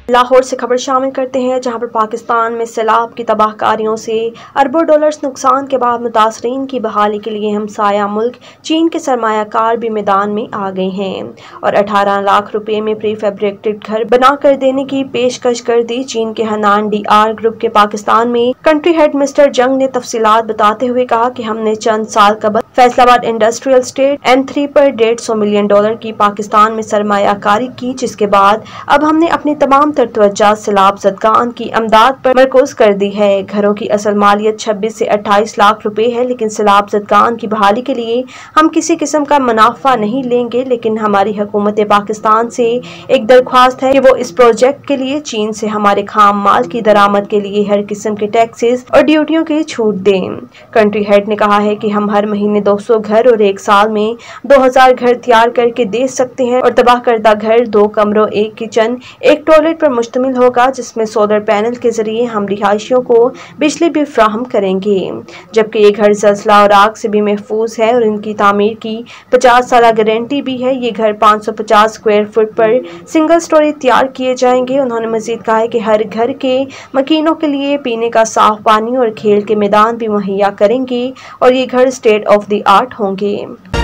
लाहौर से खबर शामिल करते हैं, जहां पर पाकिस्तान में सैलाब की तबाहकारियों से अरबों डॉलर्स नुकसान के बाद मुतासरीन की बहाली के लिए हमसाया मुल्क चीन के सरमायाकार भी मैदान में आ गए हैं और 18 लाख रुपए में प्री फैब्रिकेटेड घर बना कर देने की पेशकश कर दी। चीन के हनान DR ग्रुप के पाकिस्तान में कंट्री हेड मिस्टर जंग ने तफसीलात बताते हुए कहा कि हमने चंद साल कबल फैसलाबाद इंडस्ट्रियल स्टेट M3 पर $150 मिलियन की पाकिस्तान में सरमायाकारी की, जिसके बाद अब हमने अपनी तमाम तवज्जो सैलाब ज़दगान की अमदाद पर मरकूज कर दी है। घरों की असल मालियत 26 से 28 लाख रुपए है, लेकिन सैलाब ज़दगान की बहाली के लिए हम किसी किस्म का मुनाफा नहीं लेंगे, लेकिन हमारी हुकूमत पाकिस्तान से एक दरख्वास्त है कि वो इस प्रोजेक्ट के लिए चीन से हमारे खाम माल की दरामद के लिए हर किस्म के टैक्सेस और ड्यूटियों की छूट दें। कंट्री हेड ने कहा है कि हम हर महीने 200 घर और एक साल में 2000 घर तैयार करके दे सकते हैं और तबाह करदा घर 2 कमरों, 1 किचन, 1 टॉयलेट पर मुश्तमिल होगा, जिसमें सोलर पैनल के जरिए हम रिहायशियों को बिजली भी फ्राहम करेंगे। जबकि ये घर ज़लज़ला और आग से भी महफूज है और इनकी तामीर की 50 साल गारंटी भी है। ये घर 550 स्क्वायर फुट पर सिंगल स्टोरी तैयार किए जाएंगे। उन्होंने मजीद कहा है कि हर घर के मकीनों के लिए पीने का साफ पानी और खेल के मैदान भी मुहैया करेंगे और ये घर स्टेट ऑफ द आर्ट होंगे।